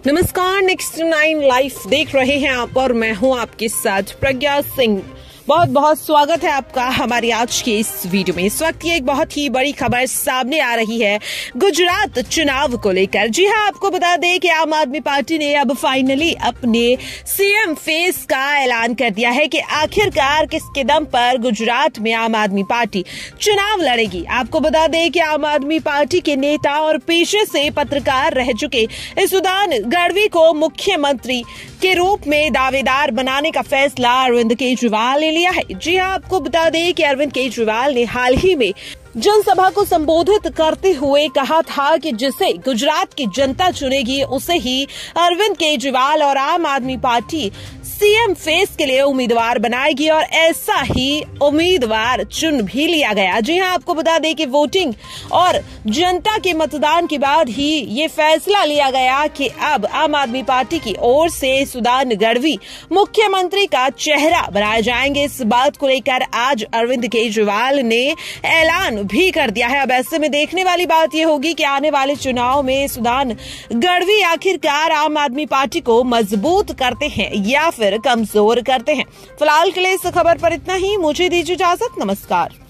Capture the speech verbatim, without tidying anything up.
नमस्कार, next nine live देख रहे हैं आप और मैं हूं आपके साथ प्रज्ञा सिंह। बहुत बहुत स्वागत है आपका हमारी आज की इस वीडियो में। इस वक्त ये एक बहुत ही बड़ी खबर सामने आ रही है गुजरात चुनाव को लेकर। जी हां, आपको बता दें कि आम आदमी पार्टी ने अब फाइनली अपने सीएम फेस का ऐलान कर दिया है कि आखिरकार किसके दम पर गुजरात में आम आदमी पार्टी चुनाव लड़ेगी। आपको बता दें कि आम आदमी पार्टी के नेता और पेशे से पत्रकार रह चुके सुदान गढ़वी को मुख्यमंत्री के रूप में दावेदार बनाने का फैसला अरविंद केजरीवाल ने लिया है। जी हां, आपको बता दें कि अरविंद केजरीवाल ने हाल ही में जनसभा को संबोधित करते हुए कहा था कि जिसे गुजरात की जनता चुनेगी उसे ही अरविंद केजरीवाल और आम आदमी पार्टी सीएम फेस के लिए उम्मीदवार बनाएगी और ऐसा ही उम्मीदवार चुन भी लिया गया। जी हां, आपको बता दें कि वोटिंग और जनता के मतदान के बाद ही ये फैसला लिया गया कि अब आम आदमी पार्टी की ओर से सुदान गढ़वी मुख्यमंत्री का चेहरा बनाए जाएंगे। इस बात को लेकर आज अरविंद केजरीवाल ने ऐलान भी कर दिया है। अब ऐसे में देखने वाली बात यह होगी कि आने वाले चुनाव में सुदान गढ़वी आखिरकार आम आदमी पार्टी को मजबूत करते हैं या फिर कमजोर करते हैं। फिलहाल के लिए इस खबर पर इतना ही। मुझे दीजिए इजाजत। नमस्कार।